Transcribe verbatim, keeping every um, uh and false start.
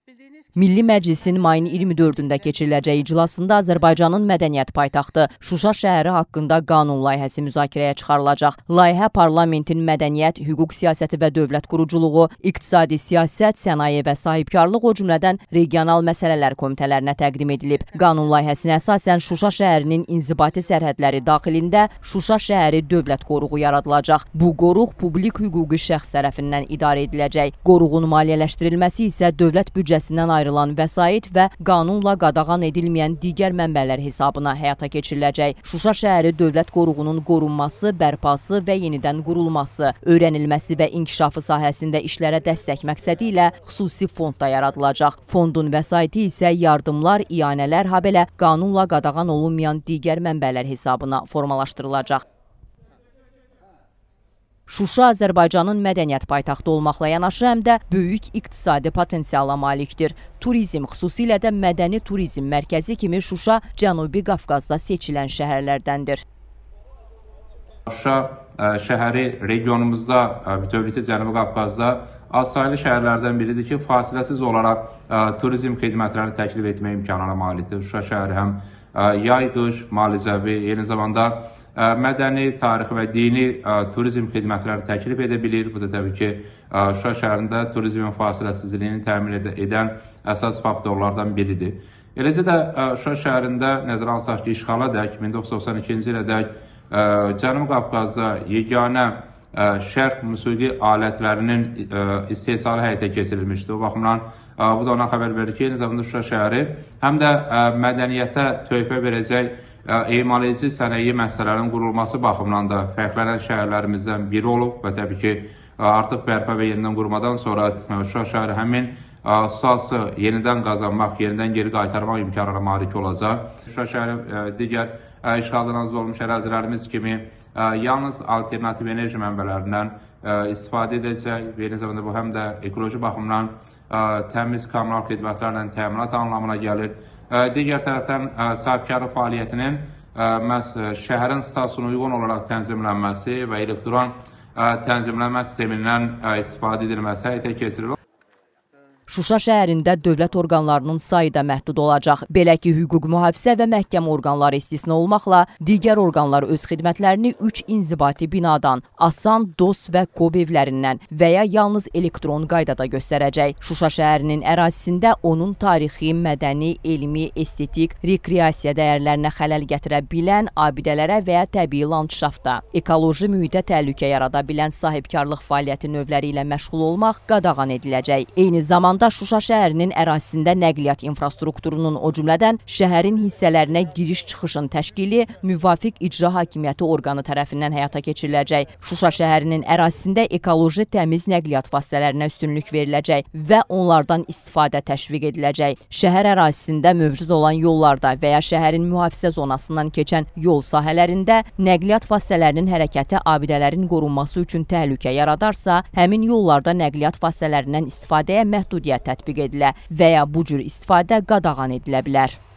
Milli Məclisin mayın iyirmi dördündə keçiriləcək iclasında Azərbaycanın mədəniyyət paytaxtı Şuşa şəhəri haqqında qanun layihəsi müzakirəyə çıxarılacaq. Layihə parlamentin mədəniyyət, hüquq siyasəti və dövlət quruculuğu, iqtisadi siyasət, sənaye və sahibkarlıq o cümlədən regional məsələlər komitələrinə təqdim edilib. Qanun layihəsinə əsasən Şuşa şəhərinin inzibati sərhədləri daxilində Şuşa şəhəri dövlət qoruğu yaradılacaq. Bu qoruq publik hüquqi şəxs tərəfindən idarə ediləcək. Qoruğun maliyyələşdirilməsi isə dövlət büdcəsindən ayrılan vəsait və qanunla qadağan edilməyən digər mənbələr hesabına həyata keçiriləcək. Şuşa şəhəri dövlət qoruğunun qorunması, bərpası və yenidən qurulması, öyrənilməsi və inkişafı sahəsində işlərə dəstək məqsədi ilə xüsusi fond da yaradılacaq. Fondun vəsaiti isə yardımlar, iyanələr, habelə qanunla qadağan olunmayan digər mənbələr hesabına formalaşdırılacaq. Şuşa Azərbaycanın mədəniyyət paytaxtı olmaqla yanaşı həm də böyük iqtisadi potensiala malikdir. Turizm, xüsusilə də mədəni turizm mərkəzi kimi Şuşa Cənubi Qafqazda seçilən şəhərlərdəndir. Şuşa şəhəri regionumuzda, bütövlükdə Cənubi Qafqazda azsaylı şəhərlərdən biridir ki, fasiləsiz olaraq turizm xidmətləri təklif etmə imkanına malikdir. Şuşa şəhəri həm yay, qış, müalicəvi, eyni zamanda mədəni, tarixi və dini turizm xidmətləri təklif edə bilir. Bu da təbii ki, Şuşa şəhərində turizmin fasiləsizliyini təmin edən əsas faktorlardan biridir. Eləcə də Şuşa şəhərində nəzərə alsaq ki, işğala dək, min doqquz yüz doxsan ikinci ilə dək Cənubi Qafqazda yeganə şərq musiqi alətlərinin istehsalı həyata keçirilmişdir. O baxımdan bu da ona xəbər verir ki, eyni zamanda Şuşa şəhəri həm də mədəniyyətə töhfə verəcək emal edici sənaye məsələlərinin qurulması baxımından da fərqlənən şəhərlərimizdən biri olub və təbii ki, artıq bərpa və yenidən qurmadan sonra Şuşa şəhəri həmin sası yenidən qazanmaq, yenidən geri qaytarmaq imkanına malik olacaq. Şuşa şəhəri digər işğaldan azad olmuş ərazilərimiz kimi yalnız alternativ enerji mənbələrindən istifadə edəcək. Eyni zamanda bu həm də ekoloji baxımdan təmiz kommunal xidmətlərlə təminat anlamına gəlir. Digər tərəfdən sahibkarlıq fəaliyyətinin məhz şəhərin statusuna uyğun olaraq tənzimlənməsi və elektron tənzimlənmə sistemindən istifadə edilməsi həyata keçirilir. Şuşa şəhərində dövlət orqanlarının sayı da məhdud olacaq. Belə ki, hüquq mühafizə və məhkəmə orqanları istisna olmaqla digər orqanlar öz xidmətlərini üç inzibati binadan, Asan, DOS və KOB evlərindən və ya yalnız elektron qaydada göstərəcək. Şuşa şəhərinin ərazisində onun tarixi, mədəni, elmi, estetik, rekreasiya dəyərlərinə xələl gətirə bilən abidələrə və ya təbii landşafta, ekoloji mühitə təhlükə yarada bilən sahibkarlıq fəaliyyəti növləri ilə məşğul olmaq qadağan ediləcək. Eyni zamanda Şuşa şəhərinin ərazisində nəqliyyat infrastrukturunun, o cümlədən şəhərin hissələrinə giriş-çıxışın təşkili müvafiq icra hakimiyyəti orqanı tərəfindən həyata keçiriləcək. Şuşa şəhərinin ərazisində ekoloji təmiz nəqliyyat vasitələrinə üstünlük veriləcək və onlardan istifadə təşviq ediləcək. Şəhər ərazisində mövcud olan yollarda və ya şəhərin mühafizə zonasından keçən yol sahələrində nəqliyyat vasitələrinin hərəkəti abidələrin qorunması üçün təhlükə yaradarsa, həmin yollarda nəqliyyat vasitələrindən istifadəyə məhdudiyyət tətbiq edilə və ya bu cür istifadə qadağan edilə bilər.